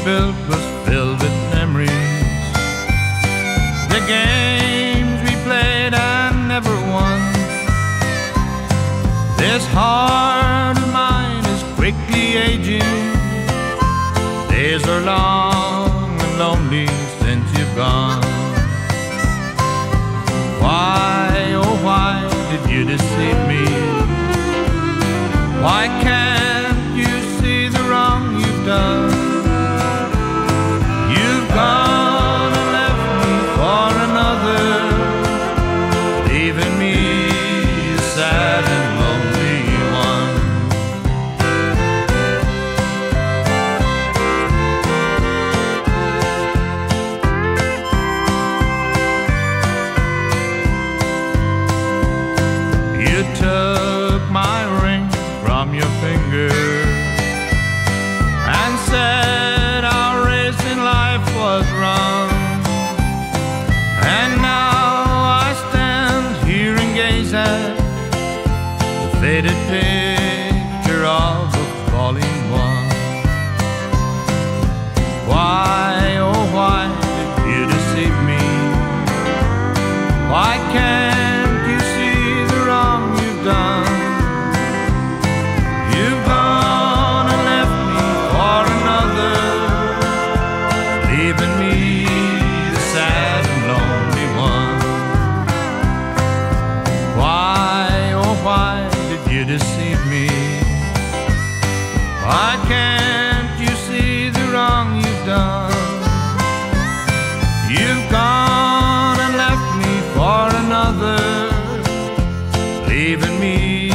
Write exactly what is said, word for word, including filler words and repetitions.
built was filled with memories. The games we played and never won. This heart of mine is quickly aging. Days are long and lonely since you've gone. Why, oh why did you deceive me? Why can't you see the wrong you've done? You've gone and left me for another, leaving me a sad and lonely one. You took my ring from your finger and said our race in life was wrong. And now I stand here and gaze at the faded picture of a falling one. Why, oh why did you deceive me? Why can't you see the wrong you've done? You've gone and left me for another, leaving me the sad and lonely one. Why, oh why did you deceive me? Why can't you see the wrong you've done? You've gone and left me for another, leaving me